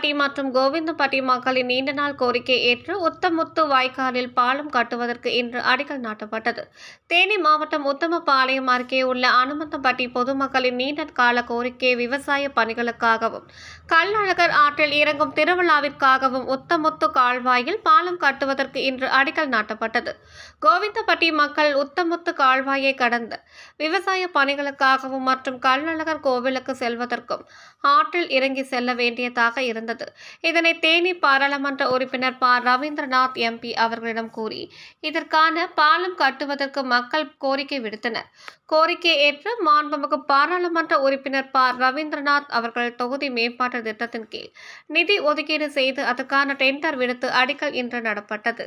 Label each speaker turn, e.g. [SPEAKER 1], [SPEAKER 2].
[SPEAKER 1] உத்தமபட்டி மற்றும் கோவிந்தபட்டி மக்களின் நீண்ட நாள் கோரிக்கை ஏற்று உத்தமுத்து வாய்க்காலில் பாலம் கட்டுவதற்கு இன்று அடிக்கல் நாட்டப்பட்டது. தேனி மாவட்டம் உத்தமபாளையம் அருகே உள்ள அனுமந்தம்பட்டி பொதுமக்களின் நீண்ட கால கோரிக்கை விவசாய பணிகளுக்காகவும் கள்ளழகர் ஆற்றில் இறங்கும் திருவிழாவிற்காகவும் உத்தமுத்து கால்வாயில் பாலம் கட்டுவதற்கு இன்று அடிக்கல் நாட்டப்பட்டது. கோவிந்தபட்டி மக்கள் உத்தமுத்து கால்வாயை கடந்து விவசாய பணிகளுக்காகவும் மற்றும் கள்ளழகர் கோவிலுக்கு செல்வதற்கும் ஆற்றில் இறங்கி செல்ல வேண்டியதாக இருந்தது. இதனை தேனி பாராளுமன்ற உறுப்பினர் ப. ரவீந்திரநாத் எம்பி அவர்களிடம் கூறி இதற்கான பாலம் கட்டுவதற்கு மக்கள் கோரிக்கை விடுத்தனர். கோரிக்கை ஏற்று மாண்புமிகு பாராளுமன்ற உறுப்பினர் ப. ரவீந்திரநாத் அவர்கள் தொகுதி மேம்பாட்டு திட்டத்தின் கீழ் நிதி ஒதுக்கீடு செய்து அதற்கான டெண்டர் விடுத்து அடிக்கல் இன்று நடப்பட்டது.